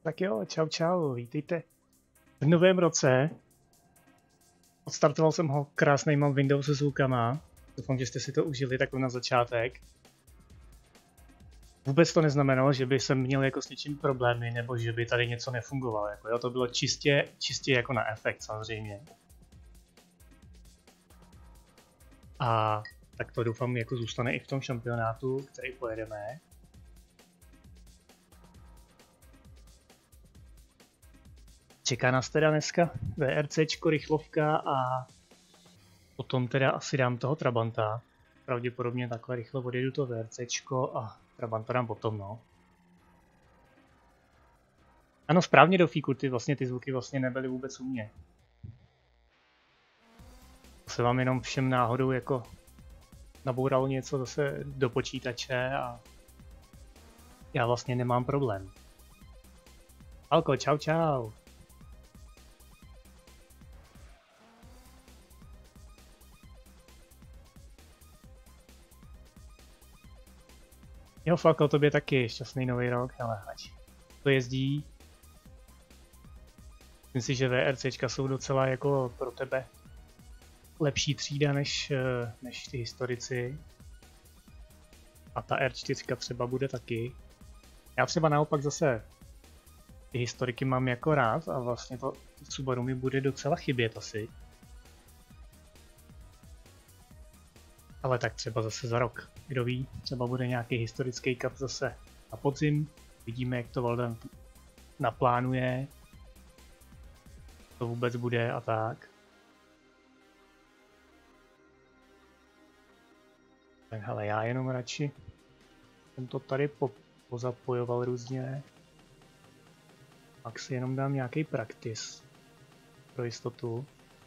Tak jo, čau čau, vítejte v novém roce. Odstartoval jsem ho krásnýma Windows zvukama. Doufám, že jste si to užili takhle na začátek. Vůbec to neznamenalo, že by jsem měl jako s něčím problémy, nebo že by tady něco nefungovalo. Jako, jo, to bylo čistě jako na efekt samozřejmě. A tak to doufám jako zůstane i v tom šampionátu, který pojedeme. Čeká nás teda dneska VRCčko, rychlovka a potom teda asi dám toho Trabanta. Pravděpodobně takhle rychle odjedu to VRCčko a Trabanta dám potom, no. Ano, správně do fíku, ty zvuky vlastně nebyly vůbec u mě. To se vám jenom všem náhodou jako nabouralo něco zase do počítače a já vlastně nemám problém. Alko, čau čau. Jo, Falko, tobě taky šťastný nový rok, ale ať to jezdí. Myslím si, že VRCčka jsou docela jako pro tebe lepší třída než ty historici. A ta R4 třeba bude taky. Já třeba naopak zase ty historiky mám jako rád a vlastně to Subaru mi bude docela chybět asi. Ale tak třeba zase za rok, kdo ví, třeba bude nějaký historický cup zase na podzim, vidíme jak to Valdan naplánuje, to vůbec bude a tak. Tak hele, já jenom radši jsem to tady pozapojoval různě, pak si jenom dám nějaký practice pro jistotu.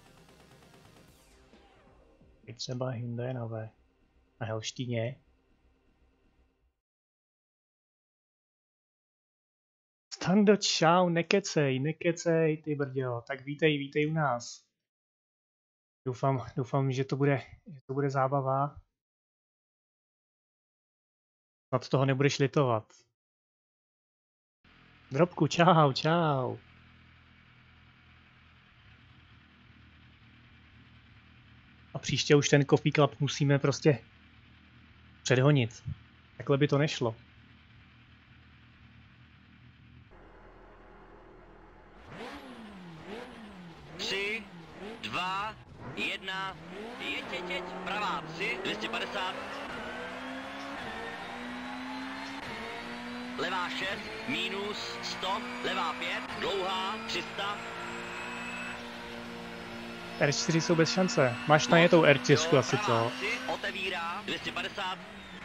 I třeba Hyundai na Helštíně. Stando, čau, nekecej, ty brďo, tak vítej u nás. Doufám, že to bude zábava. Snad toho nebudeš litovat. Drobku, čau. A příště už ten Coffee Club musíme prostě předhonit. Takhle by to nešlo. Tři, dva, jedna, jeď, pravá 3, 250. Levá 6, minus 100, levá 5, dlouhá 300. R4 jsou bez šance. Máš na tou R4 asi co? Otevírá 250.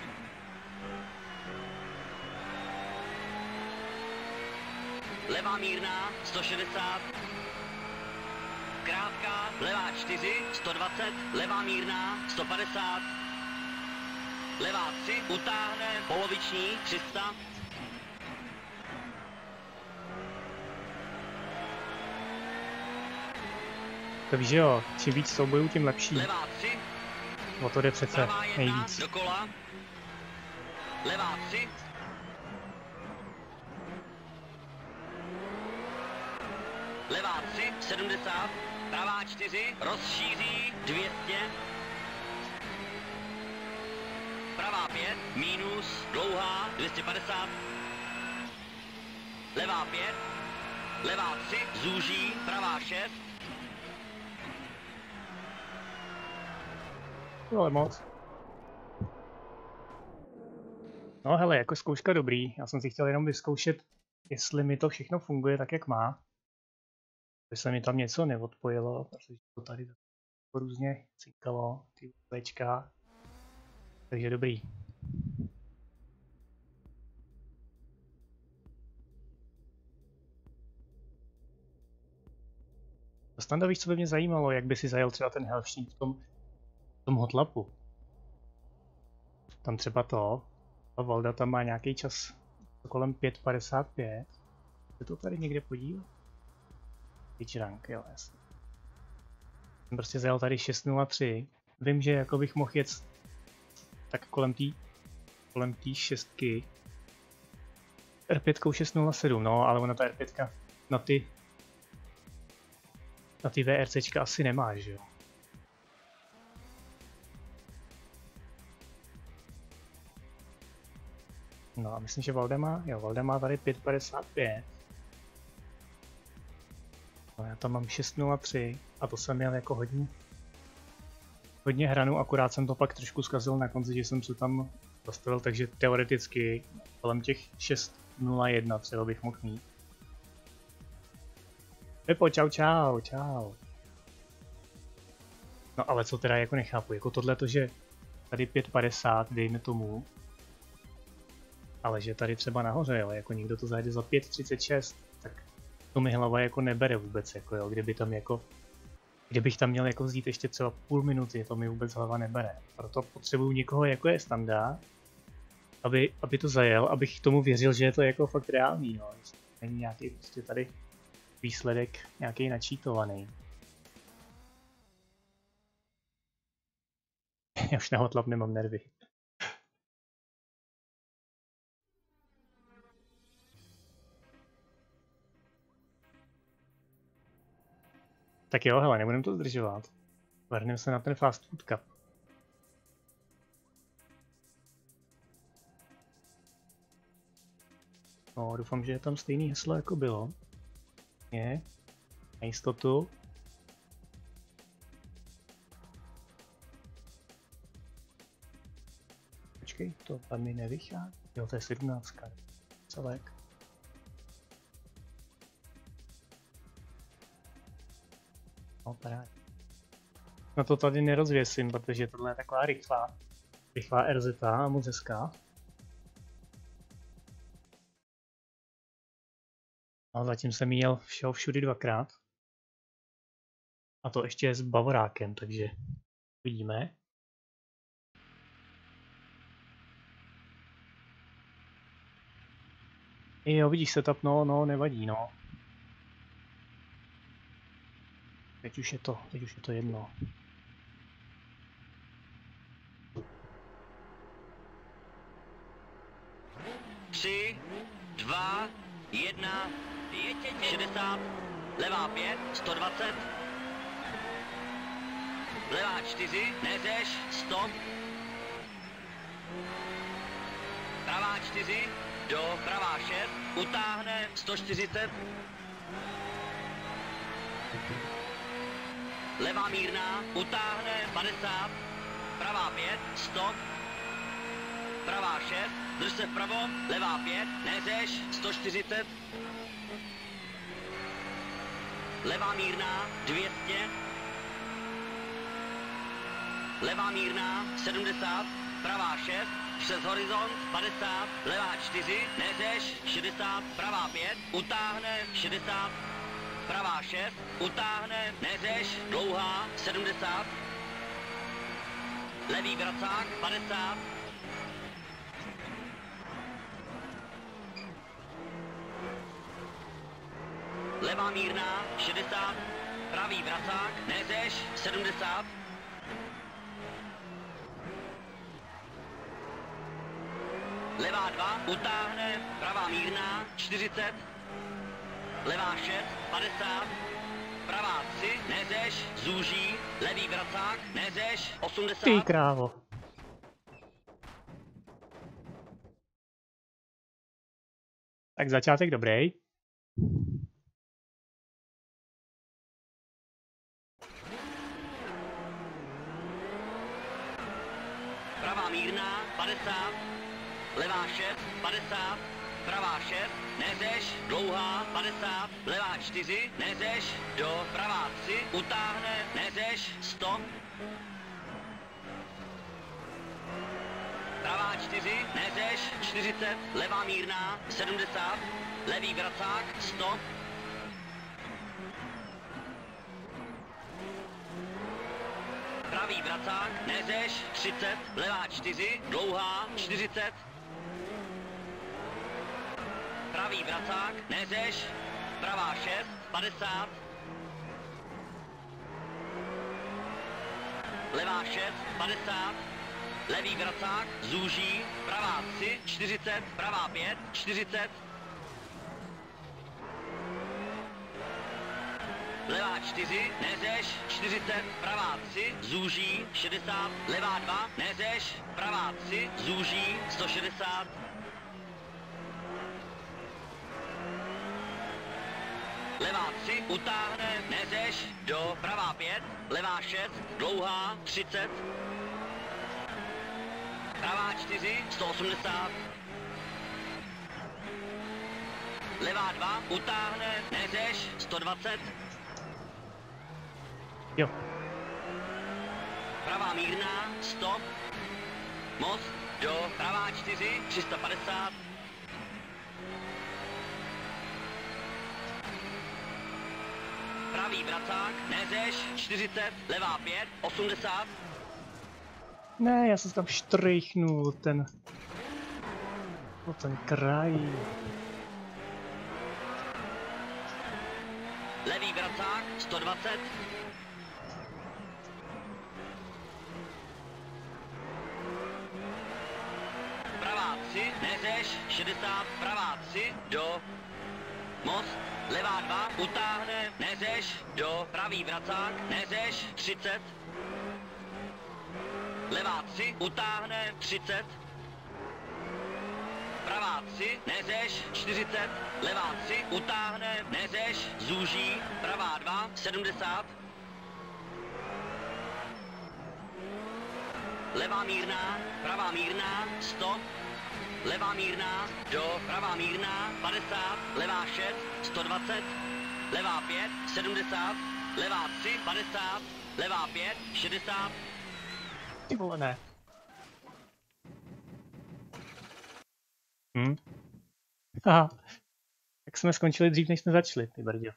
Levá mírná 160. Krátká, levá 4, 120, levá mírná 150. Levá 3, utáhne, poloviční 300. To víš, že jo, čím víc soubojů, tím lepší. Levá 3. O to jde přece nejvíc. Dokola. Levá 3. Levá 3, 70. Pravá 4, rozšíří 200. Pravá 5, minus, dlouhá 250. Levá 5. Levá 3, zúží, pravá 6. Ale moc. No hele, jako zkouška dobrý. Já jsem si chtěl jenom vyzkoušet, jestli mi to všechno funguje tak, jak má. Aby se mi tam něco neodpojilo, protože to tady různě cinkalo, ty UVčka. Takže dobrý. Standa, víš, co by mě zajímalo, jak by si zajel třeba ten Helštín v tom hotlapu. Tam třeba ta Valda tam má nějaký čas kolem 5:55. Se to tady někde podíl? Rank, jo, jasně. Jsem prostě zajel tady 6:03. Vím, že jako bych mohl jet tak kolem té šestky. R5 607, no, ale ona ta R5 na ty VRCčka asi nemá, že jo? No a myslím, že Valda má tady 5,55. No já tam mám 6,03 a to jsem měl jako hodně hranu, akorát jsem to pak trošku zkazil na konci, že jsem se tam zastavil, takže teoreticky kolem těch 6,01 třeba bych mohl mít. Pepo, čau. No ale co teda jako nechápu, jako tohleto, že tady 5,50 dejme tomu, ale že tady třeba nahoře, jo, jako někdo to zajde za 5,36, tak to mi hlava jako nebere vůbec, jako jo, kdybych tam měl jako vzít ještě třeba půl minuty, to mi vůbec hlava nebere. Proto potřebuju někoho, jako je Standa, aby to zajel, abych tomu věřil, že je to jako fakt reálný, jo. Není nějaký prostě tady výsledek nějaký načítovaný. Já už na hotlap nemám nervy. Tak jo, hele, nebudem to zdržovat. Vrhneme se na ten Fast Food Cup. No, doufám, že je tam stejný heslo, jako bylo. Je. Na jistotu. Počkej, to tam mi nevychází. Jo, to je 17. Celek. No, parád. No to tady nerozvěsím, protože tohle je taková rychlá RZ a moc hezká. A zatím jsem jel všudy dvakrát. A to ještě s Bavorákem, takže vidíme. Jo, vidíš setup, no, nevadí, no. Teď už je to jedno. Tři, 2, 1, 60, levá 5, 120, levá 4, neřeš, stop, pravá 4, do pravá 6, utáhne 140, levá mírná, utáhne 50, pravá 5, stop, pravá 6, drž se vpravo, levá 5, neřeš, 140, levá mírná, 200, levá mírná, 70, pravá 6, přes horizont, 50, levá 4, neřeš, 60, pravá 5, utáhne, 60, pravá 6, utáhne, neřeš, dlouhá, 70, levý vracák, 50, levá mírná, 60, pravý vracák, neřeš, 70, levá 2, utáhne, pravá mírná, 40, levá 6, 50, pravá 3, neřeš, zúží, levý vracák, neřeš, 80. Ty krávo. Tak začátek dobrý. Pravá mírná, 50, levá 6, 50, pravá 6, neřeš, dlouhá, 50, levá 4, neřeš, do pravá 3, utáhne, neřeš, stop. Pravá 4, neřeš, 40, levá mírná, 70, levý vracák, stop. Pravý vracák, neřeš, 30, levá 4, dlouhá, 40. Pravý vracák, neřeš, pravá 6, 50. Levá 6, 50. Levý vracák, zúží, pravá 3, 40, pravá 5, 40. levá 4, neřeš, 40, pravá 3, zúží, 60, levá 2, neřeš, pravá 3, zúží, 160. Levá 3, utáhne, neřeš, do pravá 5, levá 6, dlouhá, 30. Pravá 4, 180. Levá 2, utáhne, neřeš, 120. Jo. Pravá mírná, stop. Most, do pravá 4, 350. Pravý vracák, neřeš, 40, levá 5, 80. Ne, já jsem tam štrejchnul ten kraj. Levý vracák, 120. Pravá 3, neřeš, 60, pravá 3, do most, levá 2, utáhne, neřeš, do pravý vracák, neřeš, 30. Levá 3, utáhne, 30. Pravá 3, neřeš, 40. Levá 3, utáhne, neřeš, zúží. Pravá 2, 70. Levá mírná, pravá mírná, 100. Levá mírná, do pravá mírná, 50. Levá 6, 120. Levá 5, 70. Levá 3, 50. Levá 5, 60. Ty vole, ne. Aha. Tak jsme skončili dřív, než jsme začali, ty brdě.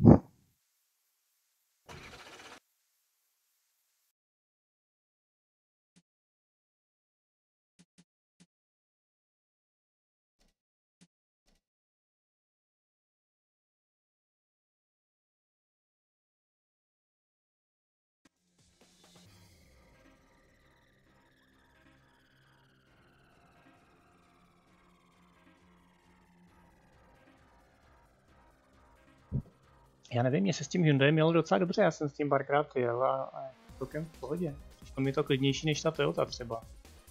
Já nevím, mě se s tím Hyundaiem mělo docela dobře, já jsem s tím párkrát jel a celkem v pohodě. Přišlo mi to klidnější než ta Toyota třeba.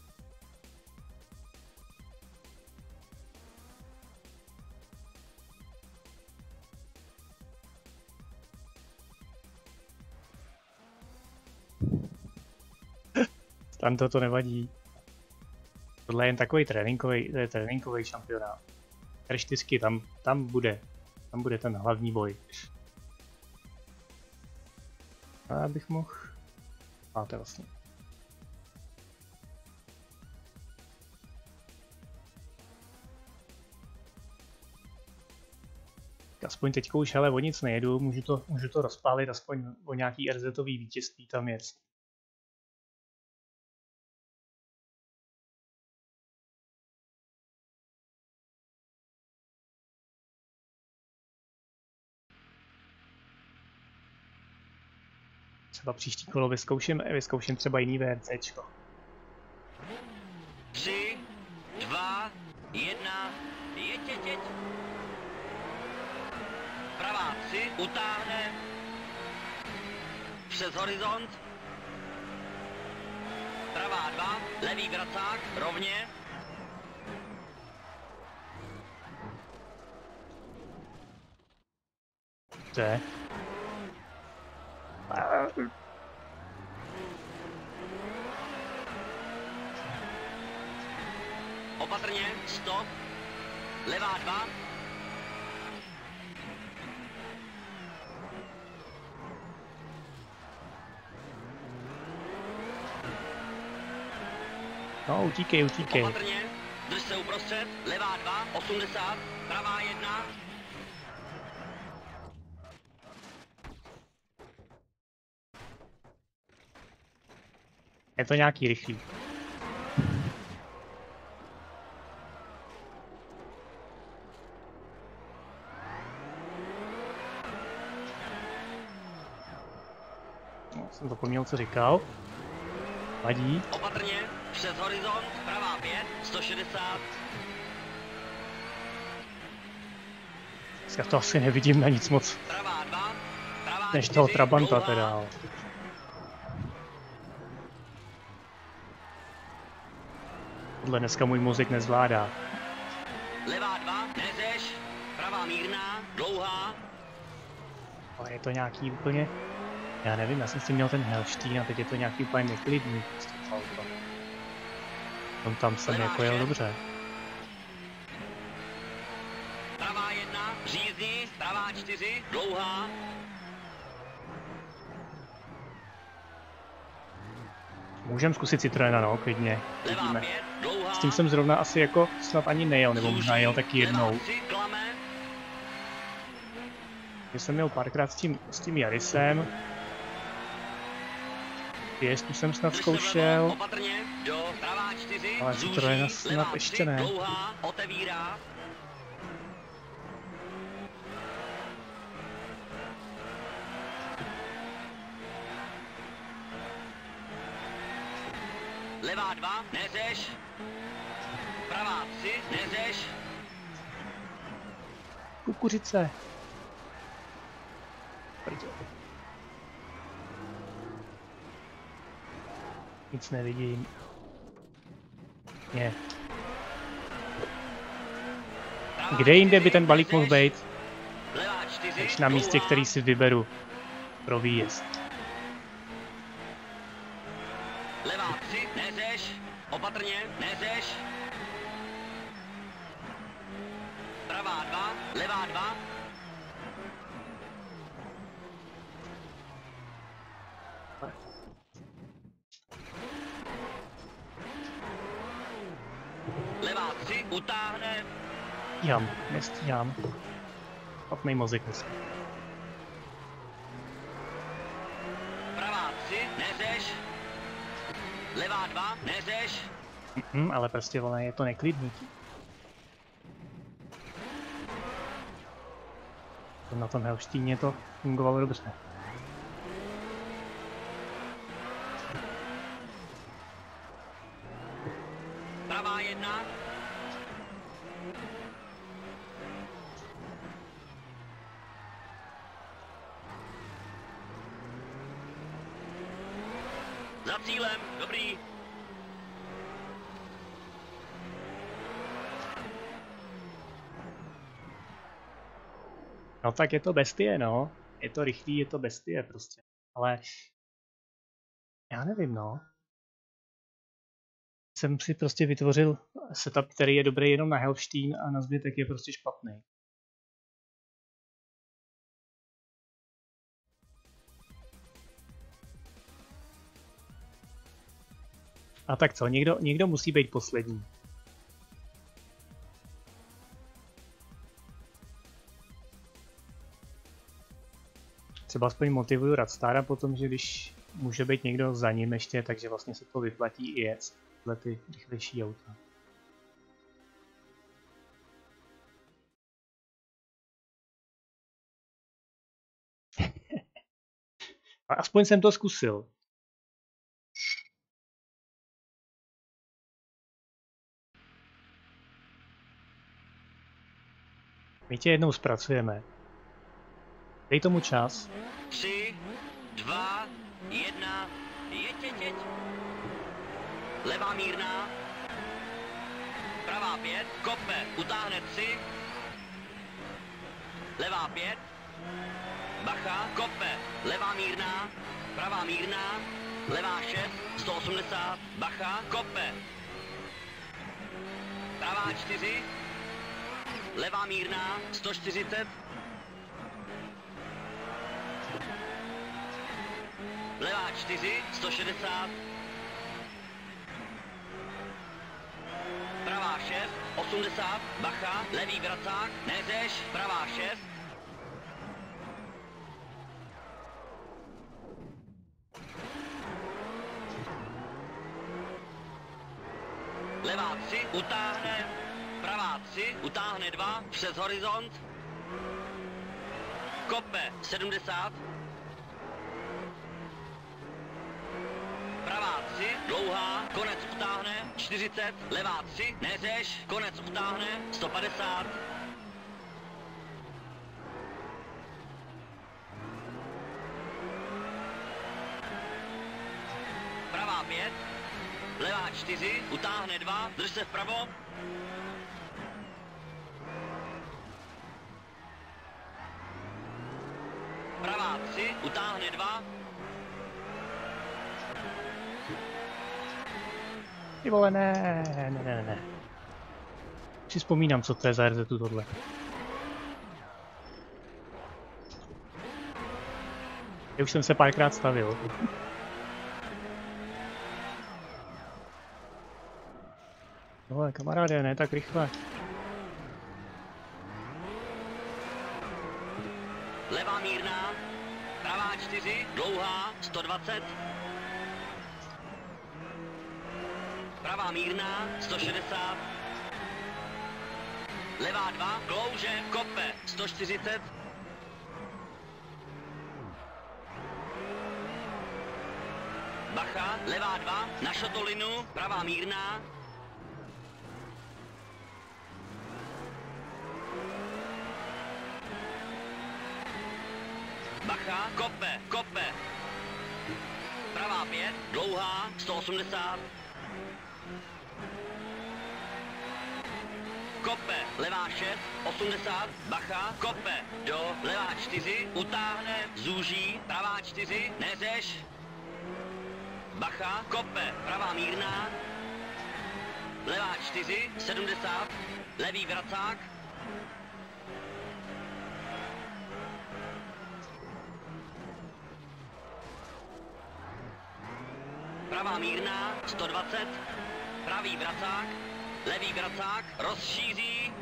Tam to nevadí. Tohle je jen takový tréninkový šampionát. R4, tam bude ten hlavní boj. A já bych mohl... A to je vlastně. Aspoň teďko už hele o nic nejedu, můžu to rozpálit aspoň o nějaký RZ-ový vítězství tam jest. Třeba příští kolo vyzkouším třeba jiný VRCčko. 3, 2, 1, jeď. Pravá 3, utáhne. Přes horizont. Pravá 2, levý vracák, rovně. To je. Opatrně, stop. Levá 2. No, utíkej. Opatrně, drž se uprostřed. Levá 2, 80. Pravá 1. Je to nějaký rychlý. No, jsem zapomněl, co říkal. Vadí. Opatrně, přes horizont, pravá 5, 160. Dneska to asi nevidím na nic moc. Pravá 2, pravá než toho Trabanta teda. Tohle dneska můj mozek nezvládá. Levá 2, nezeš, pravá mírná, dlouhá. Ale je to nějaký úplně... Já nevím, já jsem si měl ten Helštýn a teď je to nějaký úplně neklidný. Prostě to auto. Tam jsem Levá jako jel 6. dobře. Pravá 1, řízni, pravá 4, dlouhá. Můžem zkusit Citroena, no, klidně. Levá Vidíme. 5, dlouhá. S tím jsem zrovna asi jako snad ani nejel, nebo možná jel taky jednou. Levá 3, klame. Já jsem měl párkrát s tím Yarisem. Pěstu jsem snad zkoušel. Opatrně, do pravá 4, Ale zúží, Citroena snad levá ještě 3, ne. dlouhá, otevírá. Levá 2, nezeš. Pravá 3, nezeš. Kukuřice. Prdě. Nic nevidím. Ne. Kde jinde by ten balík mohl být, Levá 4, než na místě, dlouhá. který si vyberu pro výjezd. Levá 3, nezeš. Opatrně, nezeš. Pravá 2, levá 2. Levá 3, utáhne. Nestíhám. Špatný mozek dneska. Pravá 3, nezeš. Levá 2, nezeš. Ale prostě vole, je to neklidný. Na tom Helštíně to fungovalo dobře. Pravá 1. Za cílem, dobrý. No tak je to bestie, no. Je to rychlý, je to bestie prostě. Ale já nevím, no. Jsem si prostě vytvořil setup, který je dobrý jenom na Helštín a na zbytek je prostě špatný. A tak co, někdo musí být poslední. Třeba aspoň motivuju Radstara potom, že když může být někdo za ním ještě, takže vlastně se to vyplatí i jet tyhle ty rychlejší auta. A aspoň jsem to zkusil. My tě jednou zpracujeme. Dej tomu čas. 3, 2, 1, jeď. Levá mírná. Pravá 5, kope, utáhne 3. Levá 5. Bacha, kope, levá mírná. Pravá mírná. Levá 6, 180. Bacha, kope. Pravá 4. Levá mírná, 140. Levá 4, 160. Pravá 6, 80. Bacha, levý vracák, nezeš, pravá 6. Levá 3, utáhne. Pravá 3, utáhne 2, přes horizont. Kope, 70. Pravá 3, dlouhá, konec utáhne, 40, levá 3, nezeš, konec utáhne, 150. pravá 5, levá 4, utáhne 2, drž se vpravo. Pravá 3, utáhne 2. Ty vole, ne. Si vzpomínám, co to je za RZ tohle. Já už jsem se párkrát stavil. No, kamaráde, ne tak rychle. Levá mírná, pravá 4, dlouhá, 120. Pravá mírná, 160. Levá 2, klouže, kope, 140. Bacha, levá 2, na šotolinu, pravá mírná. Bacha, kope. Pravá 5, dlouhá, 180. Kope, levá 6, 80, bacha, kope, do, levá 4, utáhne, zúží, pravá 4, neřeš. Bacha, kope, pravá mírná. Levá 4, 70, levý vracák. Pravá mírná, 120, pravý vracák, levý vracák, rozšíří.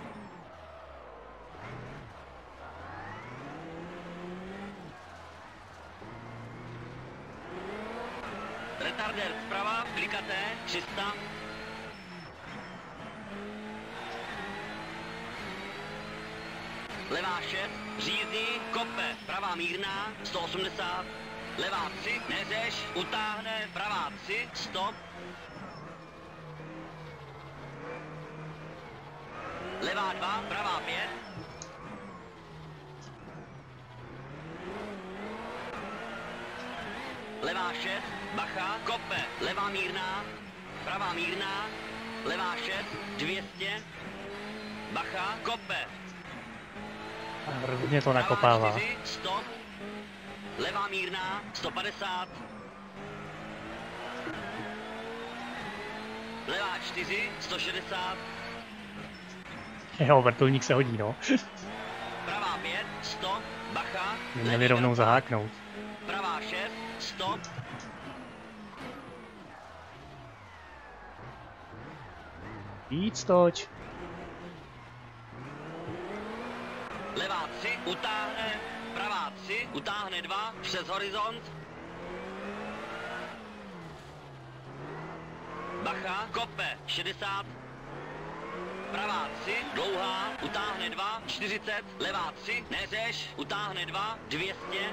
Retardér zprava, klikaté, 300. Levá 6, řízí, kope, pravá mírná, 180. Levá 3, neřeš, utáhne, pravá 3, stop. Levá 2, pravá 5. Levá 6, bacha, kope, levá mírná, pravá mírná, levá 6, 200. Bacha, kope. Mě to nakopává. Pravá 4, stop. Levá mírná, 150. Levá 4, 160. Jo, vrtulník se hodí, no. Pravá 5, stop, bacha. Měli rovnou zaháknout. Pravá 6, stop. Víc toč. Levá 3, utáhne. Pravá 3, utáhne 2, přes horizont. Bacha, kope, 60. Pravá 3, dlouhá, utáhne 2, 40. Levá 3, neřeš, utáhne 2, 200.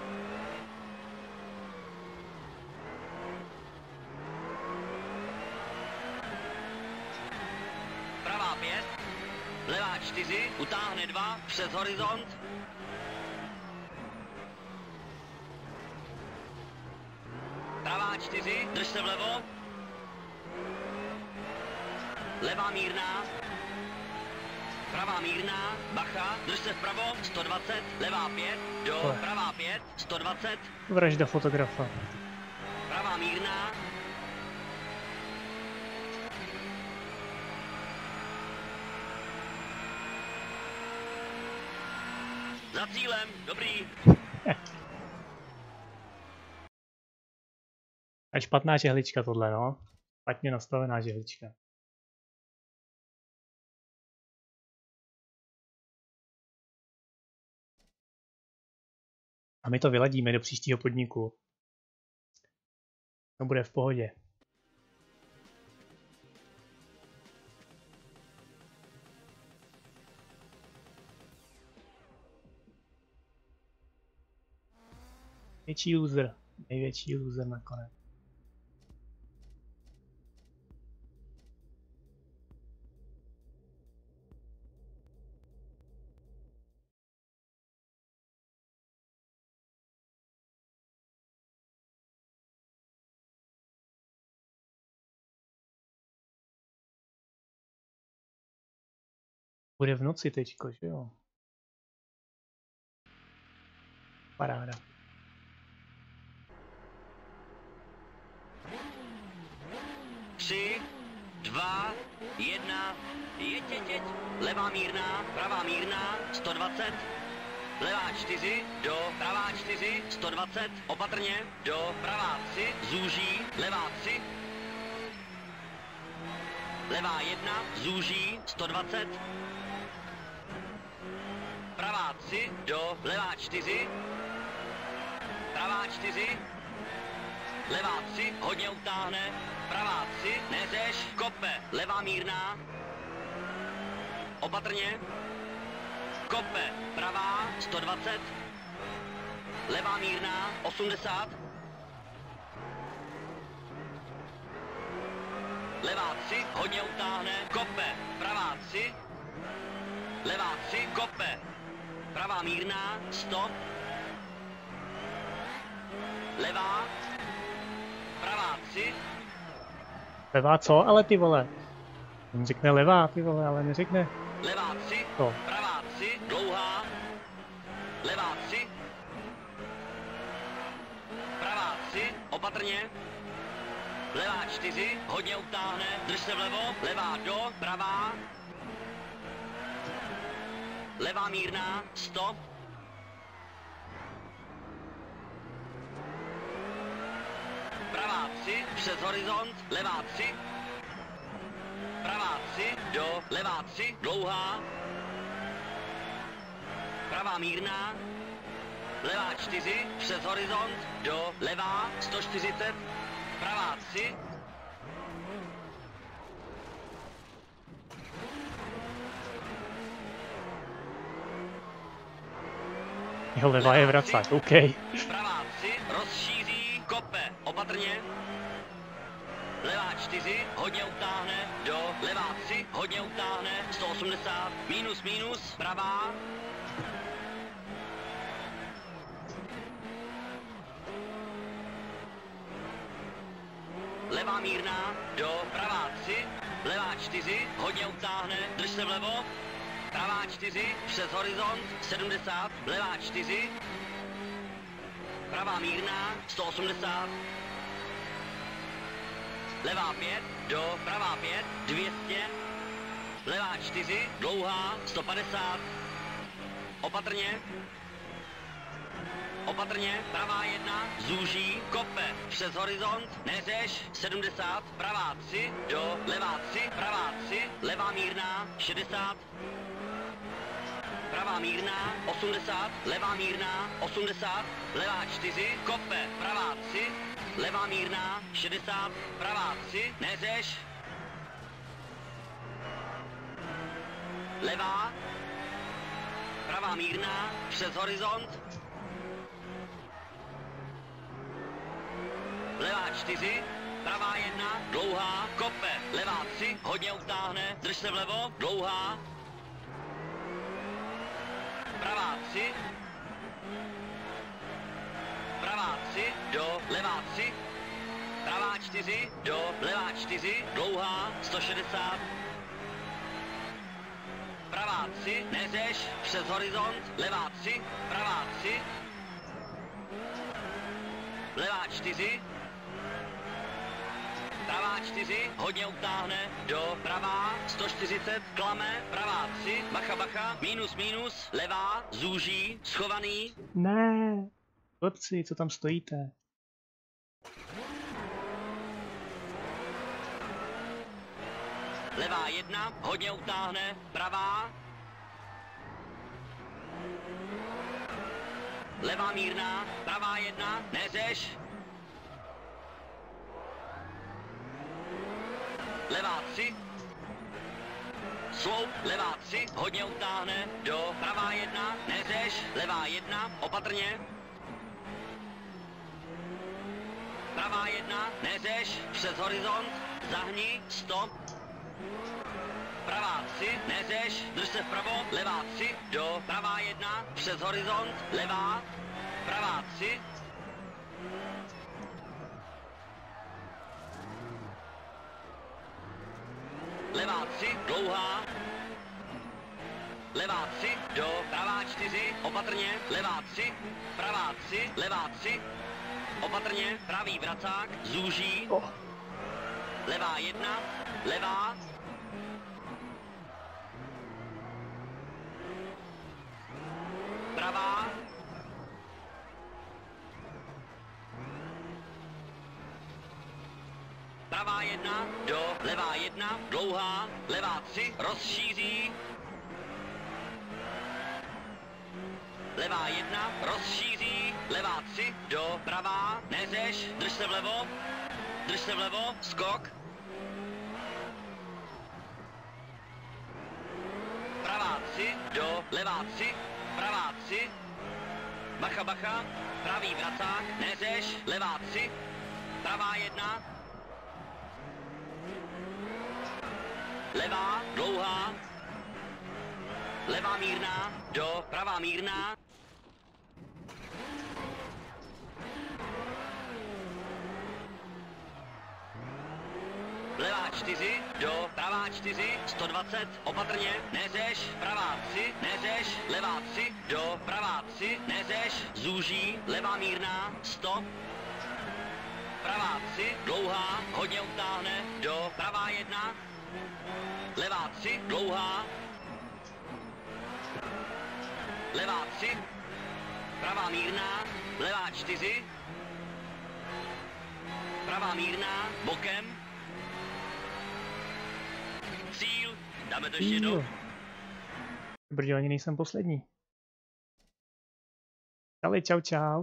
Pravá 5, levá 4, utáhne 2, přes horizont. Pravá 4, drž se vlevo. Levá mírná. Pravá mírná, bacha, drž se vpravo, 120, levá 5, do, pravá 5, 120. Vražda fotografa. Pravá mírná. Za cílem, dobrý. A špatná žehlička tohle, no. Špatně nastavená žehlička. A my to vyladíme do příštího podniku. To bude v pohodě. Největší loser nakonec. Bude v noci teďko, že jo? Paráda. Tři, dva, jedna, jeď. Levá mírná, pravá mírná, 120. Levá 4, do, pravá 4, 120. Opatrně, do, pravá 3, zúží, levá 3. Levá 1, zúží, 120. Pravá 3, do, levá 4. Pravá 4. Levá 3, hodně utáhne. Pravá 3, neřeš, kope. Levá mírná. Opatrně. Kope, pravá, 120. Levá mírná, 80. Levá 3, hodně utáhne. Kope, pravá 3. Levá 3, kope. Pravá mírná, 100. Levá. Pravá 3. Levá co? Ale ty vole. On řekne levá, ty vole, ale neřekne. Levá 3. To. Pravá 3. Dlouhá. Levá 3. Pravá 3. Opatrně. Levá 4. Hodně utáhne. Drž se vlevo. Levá do. Pravá. Levá mírná. 100. Pravá 3, přes horizont, levá 3. Pravá 3, do, levá 3, dlouhá. Pravá mírná. Levá 4, přes horizont, do, levá, 140. Pravá 3. Jeho levá je vracák, OK. Pravá 3, rozšíří, kope, opatrně. Levá 4, hodně utáhne, do, levá 3, hodně utáhne, 180, minus, pravá. Levá mírná, do, pravá 3, levá 4, hodně utáhne, drž se vlevo. Pravá 4, přes horizont, 70, levá 4. Pravá mírná, 180. Levá 5, do, pravá 5, 200. Levá 4, dlouhá, 150. Opatrně. Opatrně, pravá 1, zúží, kope, přes horizont, neřeš, 70. Pravá 3, do, levá 3, pravá 3, levá mírná, 60. Pravá mírná, 80, levá mírná, 80, levá 4, kope, pravá 3, levá mírná, 60, pravá 3, neřeš. Levá, pravá mírná, přes horizont. Levá 4, pravá 1, dlouhá, kope, levá 3, hodně utáhne, drž se vlevo, dlouhá. Pravá 3. Pravá 3, do, levá 3. Pravá 4, do, levá 4, dlouhá, 160. Pravá 3, neřeš, přes horizont, levá 3, pravá 3. Levá 4. Pravá 4, hodně utáhne, do, pravá, 140, klame, pravá 3, bacha, minus, levá, zúží, schovaný. Ne, chlapci, co tam stojíte? Levá 1, hodně utáhne, pravá. Levá mírná, pravá 1, neřeš. Levá 3. Sloup, levá 3, hodně utáhne, do, pravá 1, neřeš, levá 1, opatrně. Pravá 1, neřeš, přes horizont, zahni, 100. Pravá 3, neřeš, drž se vpravo, levá 3, do, pravá 1, přes horizont, levá, pravá 3. Levá 3, dlouhá. levá 3, do, pravá 4, opatrně, levá 3, pravá 3, levá 3, opatrně, pravý vracák, zúží, levá 1, levá, pravá, pravá 1, do, levá 1, dlouhá, levá 3, rozšíří, levá 1, rozšíří, levá 3, do, pravá, nezeš, drž se vlevo, skok, pravá 3, do, levá 3, pravá 3, bacha, bacha, pravý vracák, nezeš, levá 3, pravá 1, levá, dlouhá, levá mírná, do, pravá mírná, levá 4, do, pravá 4, 120, opatrně, nezeš, pravá 3, nezeš, levá 3, do, pravá 3, nezeš, zúží, levá mírná, stop, pravá 3, dlouhá, hodně utáhne, do, pravá 1, levá 3, dlouhá, levá 3, pravá mírná, levá 4, pravá mírná, bokem, cíl, dáme to ještě jednou. Brďo, ani nejsem poslední. Ale čau, čau.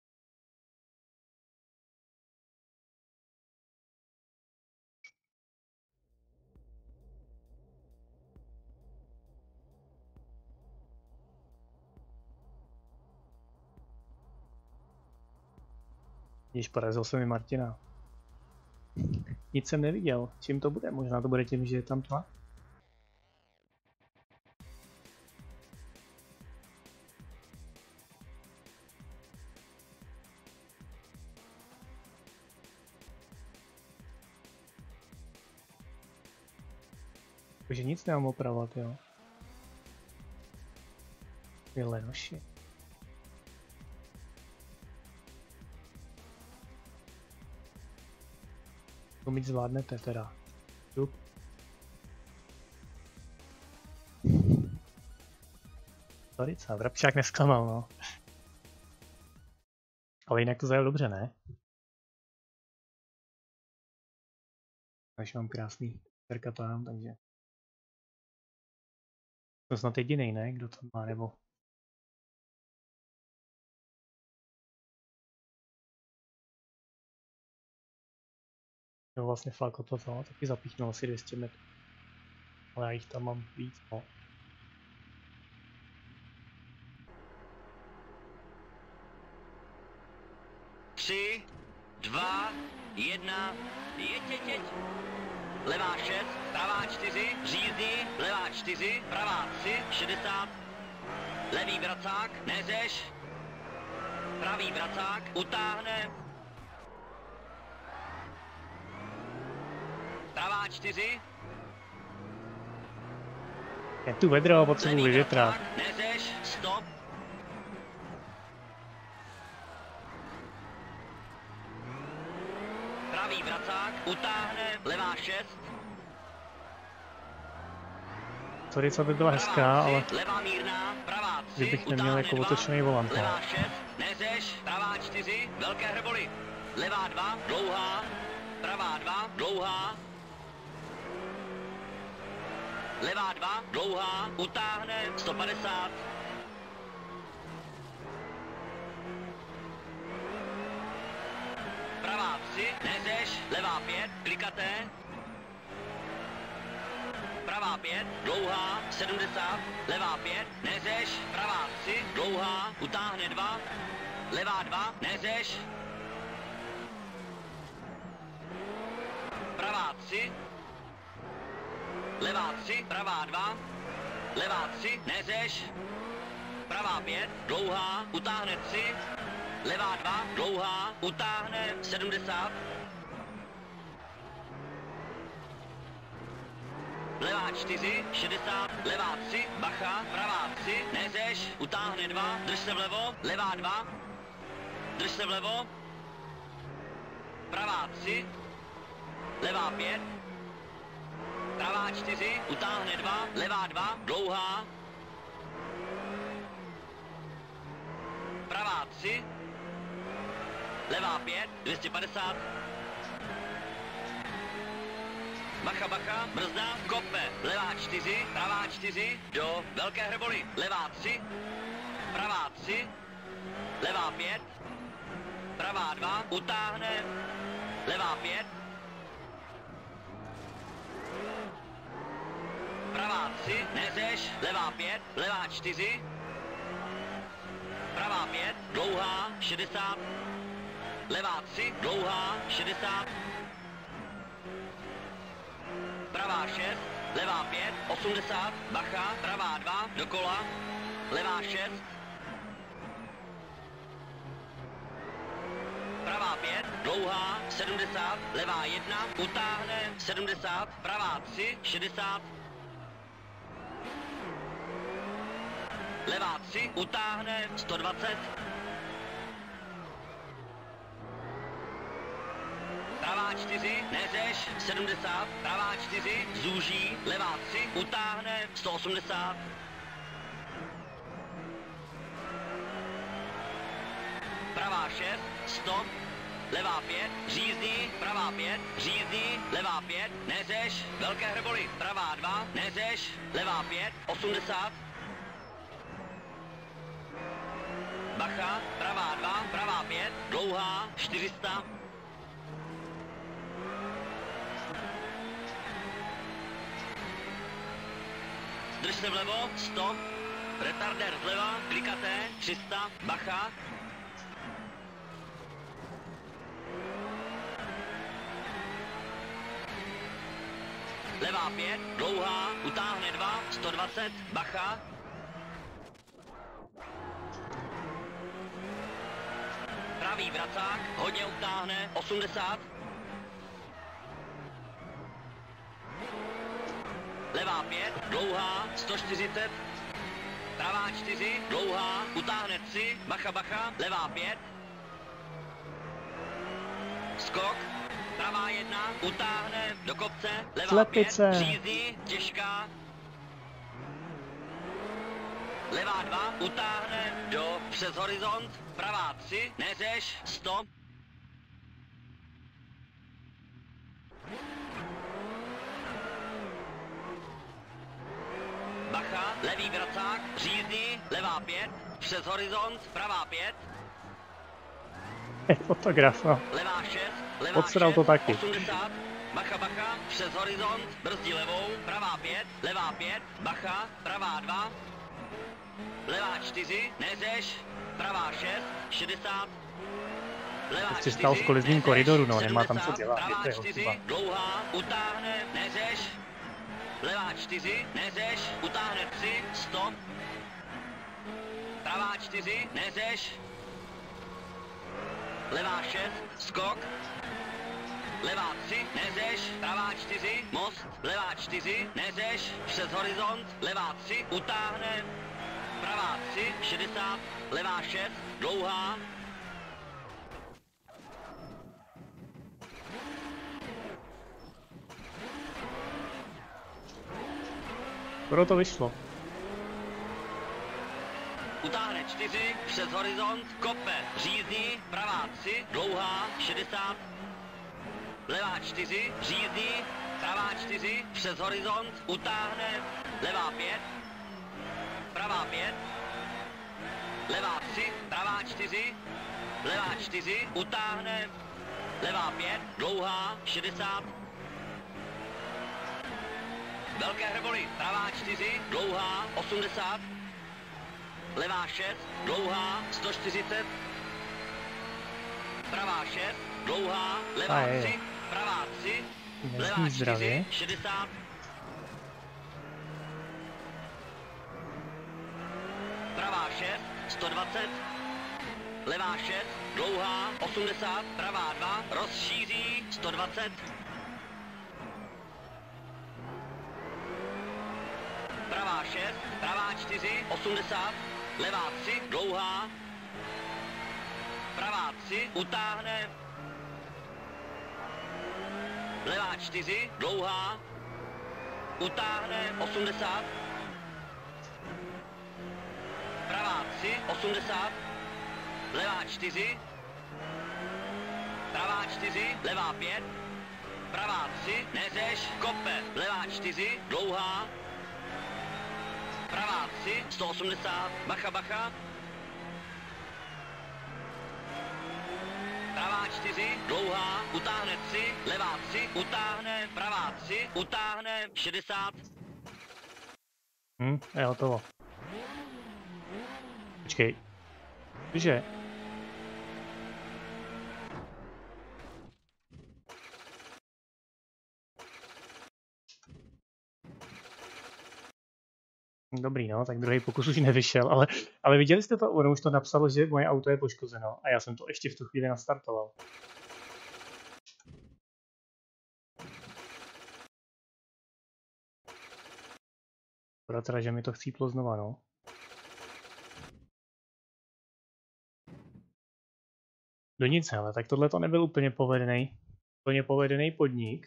Když porazil se mi Martina. Nic jsem neviděl. Čím to bude? Možná to bude tím, že je tam tma? Takže nic nemám opravovat, jo. Ty lenoši. To mít zvládnete teda. Dup. Storica, Vrabčák nesklamal, no. Ale jinak to zajel dobře, ne? Takže mám krásný perkatán, takže... To snad jedinej, ne? Kdo to má, nebo... Jo, vlastně Flako to taky zapíchnul asi 200 metrů. Ale já jich tam mám víc, no. Tři, 2, 1, jeď. Levá 6, pravá 4, řízdí, levá 4, pravá 3, 60. Levý vracák, nezeš. Pravý vracák, utáhne. Pravá 4. Je tu vedro, potřebuji vyvětrat. Nezeš, stop. Pravý vracák, utáhne, levá 6. Storica by byla hezká, ale levá mírná, pravá 3, kdybych neměl jako otočený volant. Levá 6, nezeš, pravá 4, velké hrboly. Levá 2, dlouhá, pravá 2, dlouhá. Levá 2, dlouhá, utáhne, 150. Pravá 3, nezeš, levá 5, klikaté. Pravá 5, dlouhá, 70, levá 5, nezeš, pravá 3, dlouhá, utáhne 2, levá 2, nezeš. Pravá 3, levá 3, pravá 2, levá 3, nezeš. Pravá 5, dlouhá, utáhne 3, levá 2, dlouhá, utáhne 70. levá 4, 60, levá 3, bacha, pravá 3, neřeš, utáhne 2, drž se vlevo, levá 2, drž se vlevo, pravá 3, levá 5, pravá 4, utáhne 2, levá 2, dlouhá, pravá 3, levá 5, 250, bacha, bacha, brzda, kope, levá 4, pravá 4, do velké hrboly, levá 3, pravá 3, levá 5, pravá 2, utáhne, levá 5, pravá 3, neřeš, levá 5, levá 4, pravá 5, dlouhá, 60, levá 3, dlouhá, 60, pravá 6, levá 5, 80, bacha, pravá 2, dokola, levá 6, pravá 5, dlouhá, 70, levá 1, utáhne, 70, pravá 3, 60, levá 3, utáhne, 120, pravá 4, neřeš, 70, pravá 4, zúží, levá 3, utáhne, 180, pravá 6, stop, levá 5, řízdí, pravá 5, řízdí, levá 5, neřeš, velké hrboly, pravá 2, neřeš, levá 5, 80, bacha, pravá 2, pravá 5, dlouhá, 400, drž se vlevo, stop, retarder zleva, klikaté, 300, bacha, levá 5, dlouhá, utáhne 2, 120, bacha, pravý vracák, hodně utáhne, 80, levá 5, dlouhá, 140, pravá 4, dlouhá, utáhne 3, bacha, bacha, levá 5, skok, pravá 1, utáhne do kopce, levá Slepice. 5, řízdí, těžká, levá 2, utáhne do přes horizont, pravá 3, neřeš, stop, bacha, levý vracák, řízdí, levá 5, přes horizont, pravá 5, Je fotograf, no. levá 6, levá Podsedal 6, to taky. 80, bacha, bacha, přes horizont, brzdí levou, pravá 5, levá 5, bacha, pravá 2, levá 4, neřeš, pravá 6, 60, levá Prostě 4, stál v kolizním neřeš, koridoru, no, nemá tam co 70, dělat, pravá je to jeho 4, chyba. dlouhá, utáhne, neřeš, levá 4, neřeš, utáhne 3, stop, pravá 4, neřeš, levá 6, skok, levá 3, neřeš, pravá 4, most, levá 4, neřeš, přes horizont, levá 3, utáhne, pravá 3, 60, levá 6, dlouhá, Skoro to vyšlo. utáhne 4, přes horizont, kope, řízdí, pravá 3, dlouhá, 60, levá 4, řízdí, pravá 4, přes horizont, utáhne, levá 5, pravá 5, levá 3, pravá 4, levá 4, utáhne, levá 5, dlouhá, 60, velké hrboly, pravá 4, dlouhá, 80, levá 6, dlouhá, 140, pravá 6, dlouhá, levá 3, pravá 3, levá 4, 60, pravá 6, 120, levá 6, dlouhá, 80, pravá 2, rozšíří, 120, pravá 6, pravá 4, 80, levá 3, dlouhá, pravá 3, utáhne, levá 4, dlouhá, utáhne, 80, pravá 3, 80, levá 4, pravá 4, levá 5, pravá 3, neřeš, kope, levá 4, dlouhá, pravá 3, 180, bacha, bacha, pravá 4, dlouhá, utáhne 3, levá 3, utáhne, pravá 3, utáhne, 60. Je hotovo. Počkej. Že? Dobrý, no, tak druhý pokus už nevyšel, ale viděli jste to? Ono už to napsalo, že moje auto je poškozeno a já jsem to ještě v tu chvíli nastartoval. Škoda teda, že mi to chcíplo znova, no. Do nic, ale tak tohle to nebyl úplně povedený podnik.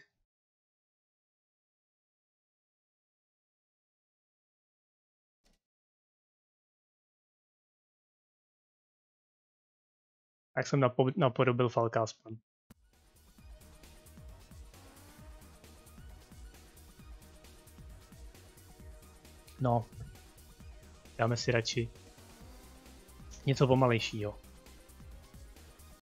Tak jsem napodobil Falka aspoň. No, dáme si radši něco pomalejšího.